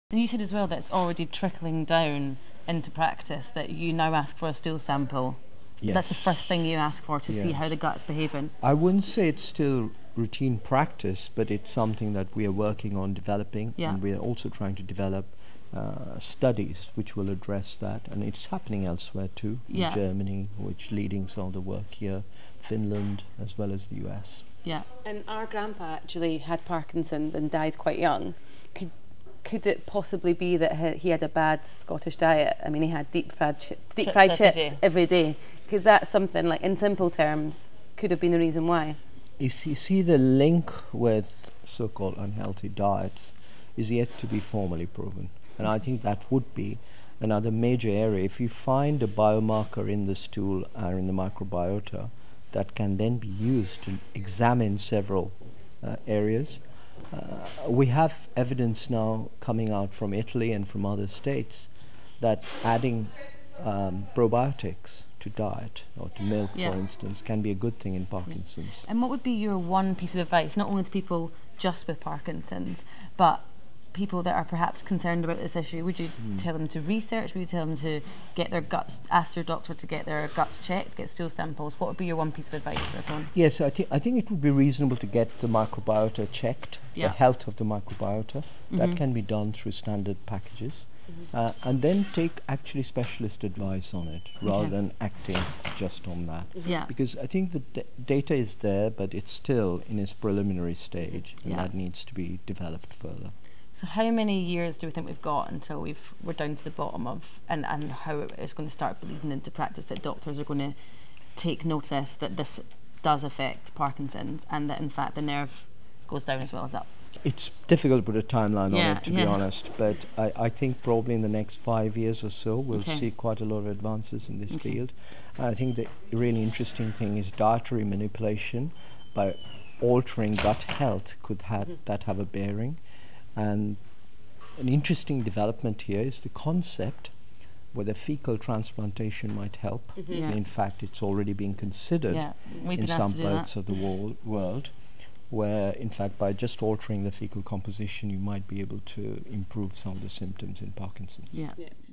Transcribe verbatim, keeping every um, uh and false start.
And you said as well that it's already trickling down into practice, that you now ask for a stool sample. Yes. That's the first thing you ask for, to yes. see how the gut's behaving. I wouldn't say it's still routine practice, but it's something that we are working on developing, yeah. and we are also trying to develop uh, studies which will address that, and it's happening elsewhere too, yeah. in Germany, which leading some of the work here, Finland, as well as the U S. Yeah. And our grandpa actually had Parkinson's and died quite young. Could Could it possibly be that he, he had a bad Scottish diet? I mean, he had deep fried, chi deep chips fried every chips day. every day. Because that's something, like, in simple terms, could have been the reason why. If you see, the link with so-called unhealthy diets is yet to be formally proven. And I think that would be another major area. If you find a biomarker in the stool or in the microbiota that can then be used to examine several uh, areas. Uh, we have evidence now coming out from Italy and from other states that adding um, probiotics to diet or to milk, yeah. for instance, can be a good thing in Parkinson's. Yeah. And what would be your one piece of advice, not only to people just with Parkinson's, but people that are perhaps concerned about this issue? Would you mm. tell them to research? Would you tell them to get their guts, ask their doctor to get their guts checked, get stool samples? What would be your one piece of advice for everyone? Yes, I think I think it would be reasonable to get the microbiota checked, yeah. the health of the microbiota. Mm-hmm. That can be done through standard packages. Mm-hmm. uh, and then take actually specialist advice on it, rather okay. than acting just on that. Yeah. Because I think the d data is there, but it's still in its preliminary stage, and yeah. that needs to be developed further. So how many years do we think we've got until we've, we're down to the bottom of, and, and how it's going to start bleeding into practice, that doctors are going to take notice that this does affect Parkinson's, and that in fact the nerve goes down as well as up? It's difficult to put a timeline yeah, on it, to yeah. be honest, but I, I think probably in the next five years or so we'll okay. see quite a lot of advances in this okay. field. And I think the really interesting thing is dietary manipulation by altering gut health. Could have mm-hmm. that have a bearing? And an interesting development here is the concept whether fecal transplantation might help. Mm-hmm. yeah. In fact, it's already being considered yeah. in some parts of the wor world, where in fact by just altering the fecal composition you might be able to improve some of the symptoms in Parkinson's. Yeah. yeah.